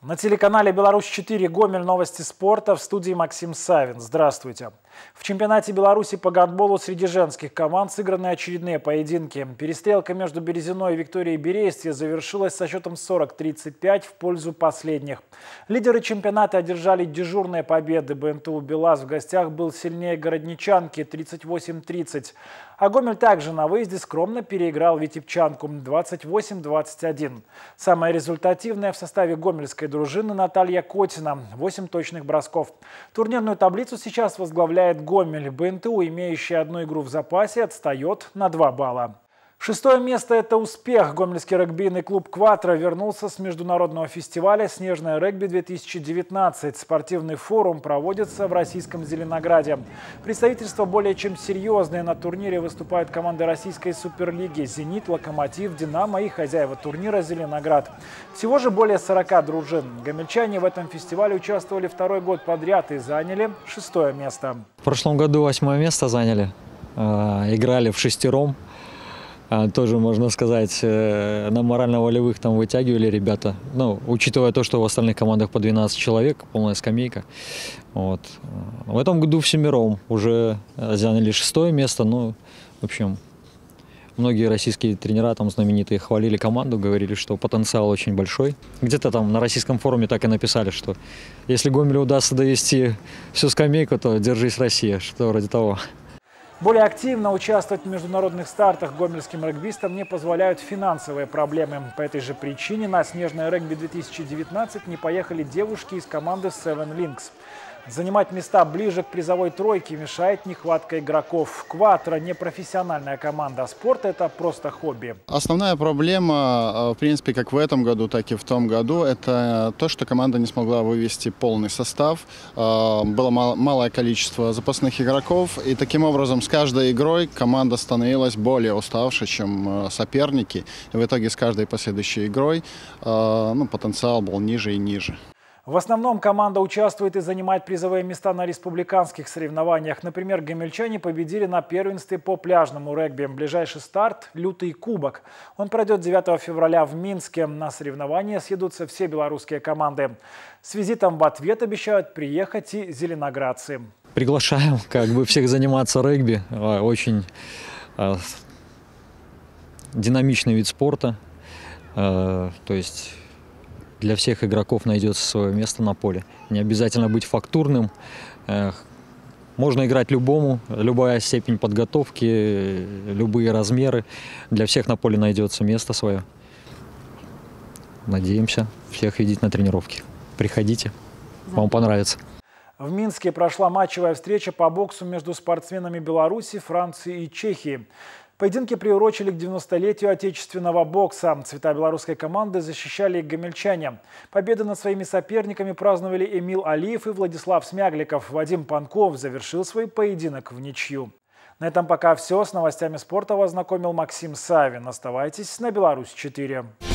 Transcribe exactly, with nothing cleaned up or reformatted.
На телеканале «Беларусь четыре» Гомель, новости спорта, в студии Максим Савин. Здравствуйте. В чемпионате Беларуси по гандболу среди женских команд сыграны очередные поединки. Перестрелка между Березиной и Викторией Берестье завершилась со счетом сорок тридцать пять в пользу последних. Лидеры чемпионата одержали дежурные победы. БНТУ «Белаз» в гостях был сильнее городничанки тридцать восемь тридцать. А Гомель также на выезде скромно переиграл Витебчанку двадцать восемь двадцать один. Самая результативная в составе гомельской дружины Наталья Котина – восемь точных бросков. Турнирную таблицу сейчас возглавляет Гомель. БНТУ, имеющая одну игру в запасе, отстает на два балла. Шестое место – это успех. Гомельский регбийный клуб «Кватро» вернулся с международного фестиваля «Снежное регби-две тысячи девятнадцать». Спортивный форум проводится в российском Зеленограде. Представительства более чем серьезные. На турнире выступают команды российской суперлиги «Зенит», «Локомотив», «Динамо» и хозяева турнира «Зеленоград». Всего же более сорока дружин. Гомельчане в этом фестивале участвовали второй год подряд и заняли шестое место. В прошлом году восьмое место заняли. Играли в шестером. Тоже, можно сказать, на морально-волевых там вытягивали ребята. Ну, учитывая то, что в остальных командах по двенадцать человек, полная скамейка. Вот. В этом году всемиром уже заняли шестое место. Ну, в общем, многие российские тренера там знаменитые хвалили команду, говорили, что потенциал очень большой. Где-то там на российском форуме так и написали, что если Гомелю удастся довести всю скамейку, то держись, Россия, что вроде того. Более активно участвовать в международных стартах гомельским регбистам не позволяют финансовые проблемы. По этой же причине на снежное регби-две тысячи девятнадцать не поехали девушки из команды Seven Links. Занимать места ближе к призовой тройке мешает нехватка игроков. «Кватро» – не профессиональная команда, а спорт – это просто хобби. Основная проблема, в принципе, как в этом году, так и в том году, это то, что команда не смогла вывести полный состав. Было малое количество запасных игроков, и таким образом с каждой игрой команда становилась более уставшей, чем соперники. И в итоге с каждой последующей игрой ну, потенциал был ниже и ниже. В основном команда участвует и занимает призовые места на республиканских соревнованиях. Например, гомельчане победили на первенстве по пляжному регби. Ближайший старт – Лютый кубок. Он пройдет девятого февраля в Минске. На соревнования съедутся все белорусские команды. С визитом в ответ обещают приехать и зеленоградцы. Приглашаем как бы всех заниматься регби. Очень э, динамичный вид спорта. Э, то есть... Для всех игроков найдется свое место на поле. Не обязательно быть фактурным. Можно играть любому, любая степень подготовки, любые размеры. Для всех на поле найдется место свое. Надеемся всех видеть на тренировке. Приходите, вам понравится. В Минске прошла матчевая встреча по боксу между спортсменами Беларуси, Франции и Чехии. Поединки приурочили к девяностолетию отечественного бокса. Цвета белорусской команды защищали гомельчане. Победы над своими соперниками праздновали Эмил Алиев и Владислав Смягликов. Вадим Панков завершил свой поединок в ничью. На этом пока все. С новостями спорта вас знакомил Максим Савин. Оставайтесь на Беларусь четыре.